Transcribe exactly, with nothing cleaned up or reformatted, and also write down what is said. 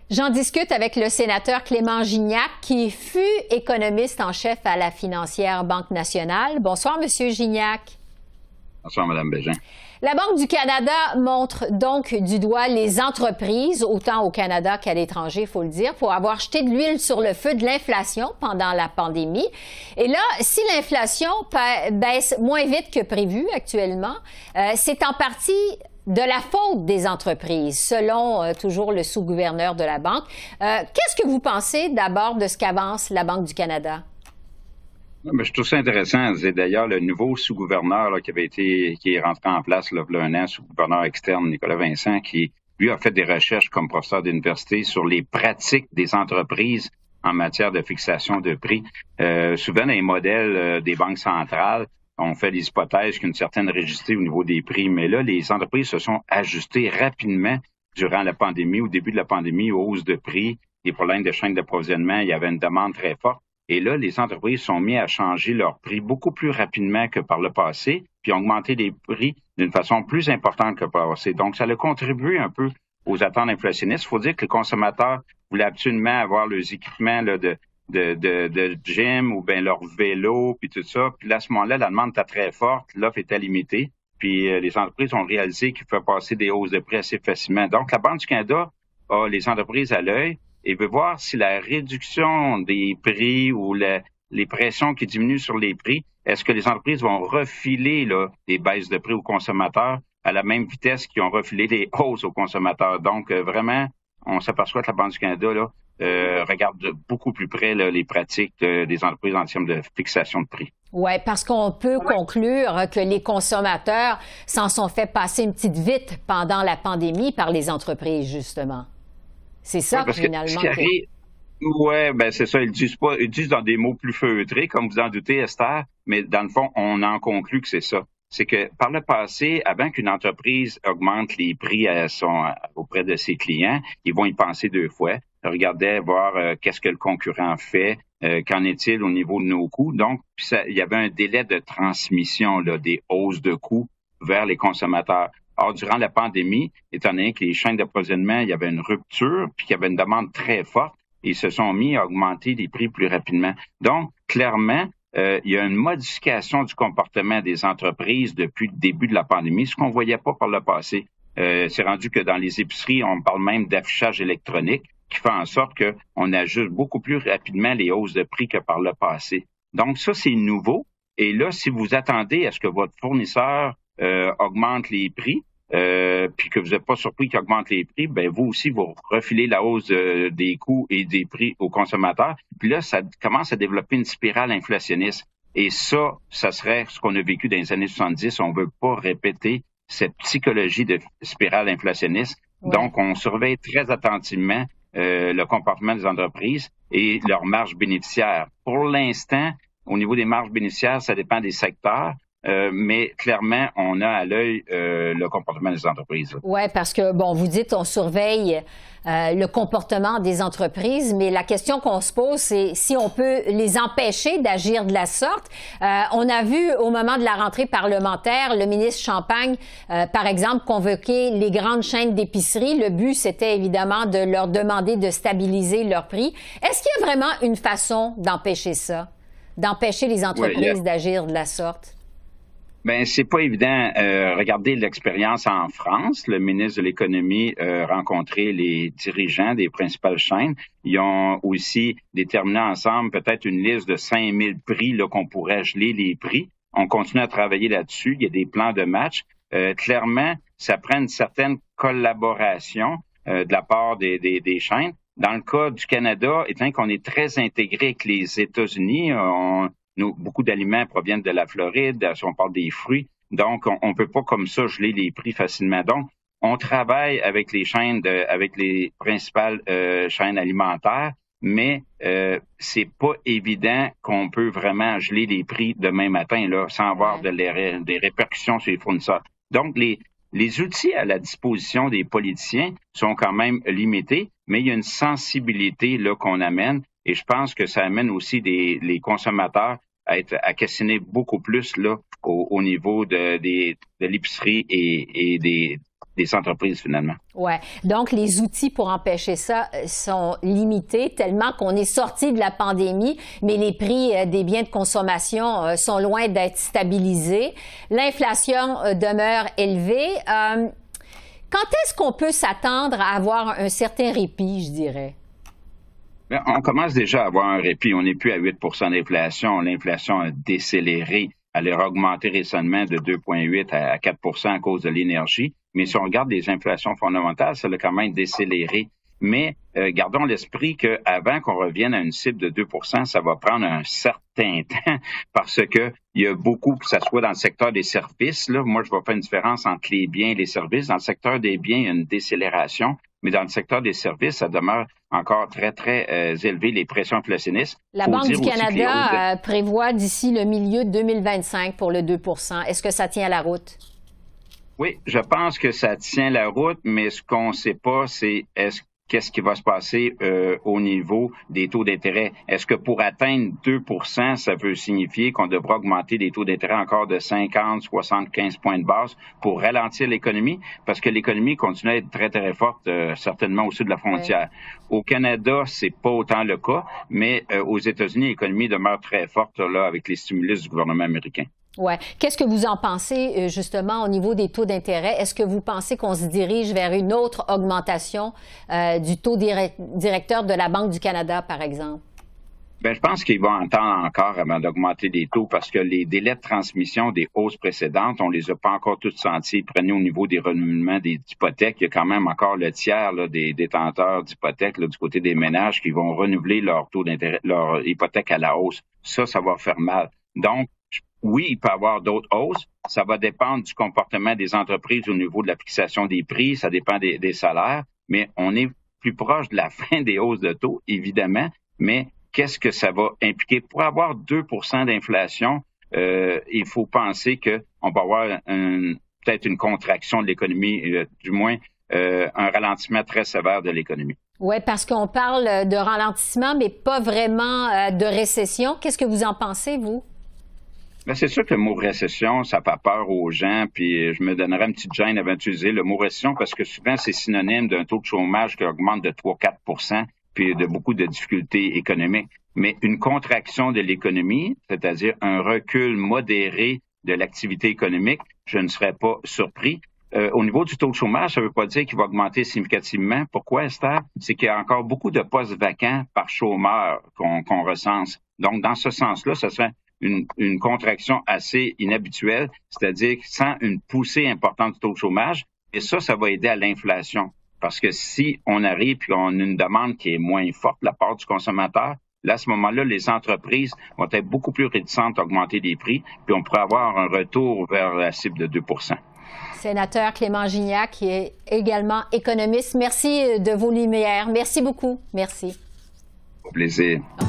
J'en discute avec le sénateur Clément Gignac, qui fut économiste en chef à la financière Banque nationale. Bonsoir, Monsieur Gignac. Bonsoir, Mme Bégin. La Banque du Canada montre donc du doigt les entreprises, autant au Canada qu'à l'étranger, il faut le dire, pour avoir jeté de l'huile sur le feu de l'inflation pendant la pandémie. Et là, si l'inflation baisse moins vite que prévu actuellement, euh, c'est en partie de la faute des entreprises, selon euh, toujours le sous-gouverneur de la Banque. Euh, Qu'est-ce que vous pensez d'abord de ce qu'avance la Banque du Canada? Mais je trouve ça intéressant. C'est d'ailleurs le nouveau sous-gouverneur là, qui avait été, qui est rentré en place là, il y a un an, sous-gouverneur externe Nicolas Vincent, qui lui a fait des recherches comme professeur d'université sur les pratiques des entreprises en matière de fixation de prix. Euh, souvent, dans les modèles euh, des banques centrales, on fait des hypothèses qu'une certaine rigidité au niveau des prix, mais là, les entreprises se sont ajustées rapidement durant la pandémie, au début de la pandémie, aux hausses de prix, des problèmes de chaîne d'approvisionnement, il y avait une demande très forte. Et là, les entreprises sont mises à changer leurs prix beaucoup plus rapidement que par le passé, puis ont augmenté les prix d'une façon plus importante que par le passé. Donc, ça a contribué un peu aux attentes inflationnistes. Il faut dire que les consommateurs voulaient absolument avoir leurs équipements là, de De, de, de gym ou bien leur vélo, puis tout ça. Puis là, à ce moment-là, la demande était très forte, l'offre était limitée. Puis euh, les entreprises ont réalisé qu'il faut passer des hausses de prix assez facilement. Donc, la Banque du Canada a les entreprises à l'œil et veut voir si la réduction des prix ou la, les pressions qui diminuent sur les prix, est-ce que les entreprises vont refiler là, des baisses de prix aux consommateurs à la même vitesse qu'ils ont refilé les hausses aux consommateurs. Donc, euh, vraiment, on s'aperçoit que la Banque du Canada là, euh, regarde de beaucoup plus près là, les pratiques de, des entreprises en termes de fixation de prix. Oui, parce qu'on peut ouais. conclure que les consommateurs s'en sont fait passer une petite vite pendant la pandémie par les entreprises, justement. C'est ça, ouais, finalement. Que, arrive... Oui, ben c'est ça. Ils disent pas, ils disent dans des mots plus feutrés, comme vous en doutez, Esther, mais dans le fond, on en conclut que c'est ça. C'est que par le passé, avant qu'une entreprise augmente les prix à son, auprès de ses clients, ils vont y penser deux fois. Ils regardaient voir euh, qu'est-ce que le concurrent fait, euh, qu'en est-il au niveau de nos coûts. Donc, ça, il y avait un délai de transmission là, des hausses de coûts vers les consommateurs. Or, durant la pandémie, étant donné que les chaînes d'approvisionnement, il y avait une rupture, puis qu'il y avait une demande très forte, ils se sont mis à augmenter les prix plus rapidement. Donc, clairement, Euh, il y a une modification du comportement des entreprises depuis le début de la pandémie, ce qu'on ne voyait pas par le passé. Euh, c'est rendu que dans les épiceries, on parle même d'affichage électronique qui fait en sorte qu'on ajuste beaucoup plus rapidement les hausses de prix que par le passé. Donc ça, c'est nouveau. Et là, si vous attendez à ce que votre fournisseur euh, augmente les prix, euh, puis que vous n'êtes pas surpris qu'il augmente les prix, ben vous aussi, vous refilez la hausse euh, des coûts et des prix aux consommateurs. Puis là, ça commence à développer une spirale inflationniste. Et ça, ça serait ce qu'on a vécu dans les années soixante-dix. On ne veut pas répéter cette psychologie de spirale inflationniste. Ouais. Donc, on surveille très attentivement euh, le comportement des entreprises et leurs marges bénéficiaires. Pour l'instant, au niveau des marges bénéficiaires, ça dépend des secteurs. Euh, mais clairement, on a à l'œil euh, le comportement des entreprises. Oui, parce que, bon, vous dites on surveille euh, le comportement des entreprises, mais la question qu'on se pose, c'est si on peut les empêcher d'agir de la sorte. Euh, on a vu au moment de la rentrée parlementaire, le ministre Champagne, euh, par exemple, convoquer les grandes chaînes d'épicerie. Le but, c'était évidemment de leur demander de stabiliser leurs prix. Est-ce qu'il y a vraiment une façon d'empêcher ça, d'empêcher les entreprises oui, a... d'agir de la sorte? Ben c'est pas évident. Euh, regardez l'expérience en France. Le ministre de l'Économie a euh, rencontré les dirigeants des principales chaînes. Ils ont aussi déterminé ensemble peut-être une liste de cinq mille prix là qu'on pourrait geler les prix. On continue à travailler là-dessus. Il y a des plans de match. Euh, clairement, ça prend une certaine collaboration euh, de la part des, des, des chaînes. Dans le cas du Canada, étant qu'on est très intégré avec les États-Unis, on Nous, beaucoup d'aliments proviennent de la Floride, si on parle des fruits. Donc, on ne peut pas comme ça geler les prix facilement. Donc, on travaille avec les chaînes, de, avec les principales euh, chaînes alimentaires, mais euh, c'est pas évident qu'on peut vraiment geler les prix demain matin là, sans avoir de les, des répercussions sur les fournisseurs. Donc, les, les outils à la disposition des politiciens sont quand même limités, mais il y a une sensibilité là qu'on amène. Et je pense que ça amène aussi des, les consommateurs être à questionner beaucoup plus là au, au niveau de, des, de l'épicerie et, et des, des entreprises finalement. Ouais. Donc les outils pour empêcher ça sont limités tellement qu'on est sorti de la pandémie, mais les prix des biens de consommation sont loin d'être stabilisés. L'inflation demeure élevée. Euh, quand est-ce qu'on peut s'attendre à avoir un certain répit, je dirais? Bien, on commence déjà à avoir un répit. On n'est plus à huit pour cent d'inflation. L'inflation a décéléré. Elle a augmenté récemment de deux virgule huit à quatre pour cent à cause de l'énergie. Mais si on regarde les inflations fondamentales, ça a quand même décéléré. Mais euh, gardons l'esprit qu'avant qu'on revienne à une cible de deux pour cent, ça va prendre un certain temps parce que il y a beaucoup, que ce soit dans le secteur des services, là, moi je vais faire une différence entre les biens et les services. Dans le secteur des biens, il y a une décélération, mais dans le secteur des services, ça demeure encore très, très euh, élevé, les pressions inflationnistes. La Banque du Canada euh, prévoit d'ici le milieu de deux mille vingt-cinq pour le deux pour cent. Est-ce que ça tient la route? Oui, je pense que ça tient la route, mais ce qu'on ne sait pas, c'est est-ce qu'est-ce qui va se passer euh, au niveau des taux d'intérêt. Est-ce que pour atteindre deux pour cent, ça veut signifier qu'on devra augmenter les taux d'intérêt encore de cinquante, soixante-quinze points de base pour ralentir l'économie? Parce que l'économie continue à être très, très forte, euh, certainement au sud de la frontière. Oui. Au Canada, c'est pas autant le cas, mais euh, aux États-Unis, l'économie demeure très forte là avec les stimulus du gouvernement américain. Ouais. Qu'est-ce que vous en pensez, justement, au niveau des taux d'intérêt? Est-ce que vous pensez qu'on se dirige vers une autre augmentation euh, du taux direct, directeur de la Banque du Canada, par exemple? Bien, je pense qu'ils vont attendre encore avant d'augmenter les taux parce que les délais de transmission des hausses précédentes, on les a pas encore tous sentis. Prenez au niveau des renouvellements des hypothèques, il y a quand même encore le tiers là, des détenteurs d'hypothèques du côté des ménages qui vont renouveler leur taux d'intérêt, leur hypothèque à la hausse. Ça, ça va faire mal. Donc, oui, il peut y avoir d'autres hausses. Ça va dépendre du comportement des entreprises au niveau de la fixation des prix. Ça dépend des, des salaires. Mais on est plus proche de la fin des hausses de taux, évidemment. Mais qu'est-ce que ça va impliquer? Pour avoir deux pour cent d'inflation, euh, il faut penser qu'on va avoir un, peut-être une contraction de l'économie, euh, du moins euh, un ralentissement très sévère de l'économie. Oui, parce qu'on parle de ralentissement, mais pas vraiment euh, de récession. Qu'est-ce que vous en pensez, vous? Bien, c'est sûr que le mot récession, ça fait peur aux gens, puis je me donnerais une petite gêne avant d'utiliser le mot récession parce que souvent, c'est synonyme d'un taux de chômage qui augmente de trois à quatre pour cent puis de beaucoup de difficultés économiques. Mais une contraction de l'économie, c'est-à-dire un recul modéré de l'activité économique, je ne serais pas surpris. Euh, au niveau du taux de chômage, ça ne veut pas dire qu'il va augmenter significativement. Pourquoi, Esther? C'est qu'il y a encore beaucoup de postes vacants par chômeur qu'on qu'on recense. Donc, dans ce sens-là, ce serait Une, une contraction assez inhabituelle, c'est-à-dire sans une poussée importante du taux de chômage. Et ça, ça va aider à l'inflation. Parce que si on arrive et on a une demande qui est moins forte de la part du consommateur, là, à ce moment-là, les entreprises vont être beaucoup plus réticentes à augmenter les prix, puis on pourrait avoir un retour vers la cible de deux pour cent. Sénateur Clément Gignac, qui est également économiste, merci de vos lumières. Merci beaucoup. Merci. Au plaisir.